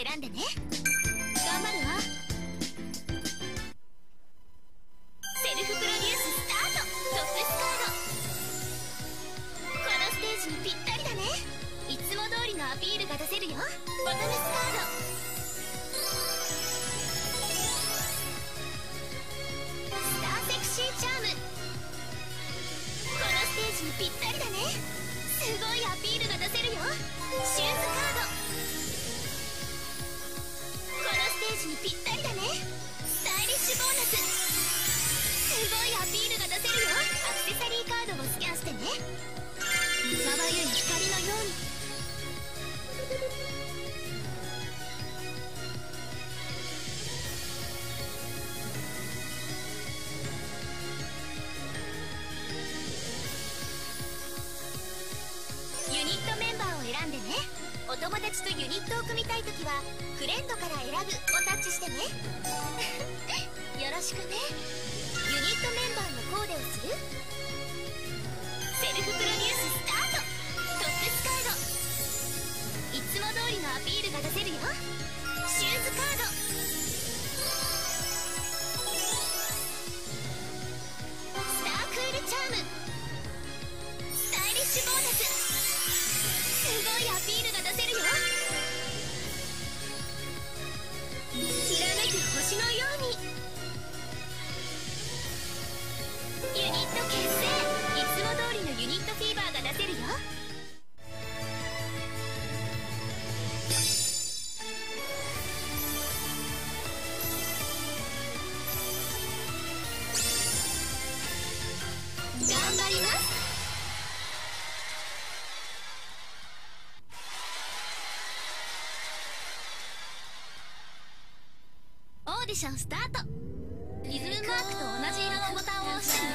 選んでね。頑張るわ。セルフプロデューススタート。トップスカード。このステージにぴったりだね。いつも通りのアピールが出せるよ。ボトムスカード。スターセクシーチャーム。このステージにぴったりだね。すごいアピールが出せるよ。シューズカード。このステージにぴったりだね。スタイリッシュボーナス。すごいアピールが出せるよ。アクセサリーカードをスキャンしてね。まばゆい光のように。ユニットメンバーを選んでね。お友達とユニットを組みたいときはフレンドから選ぶをタッチしてね。よろしくね。ユニットメンバーのコーデをする。セルフプロデューススタート。トップスカード。いつも通りのアピールが出せるよ。シューズカード。スタークールチャーム。スタイリッシュボーナス。すごいアピールが出せるよ。きらめく星のように。ユニット結成。いつも通りのユニットフィーバーが出せるよ。頑張ります。オーディションスタート。リズムマークと同じ色のボタンを押してね。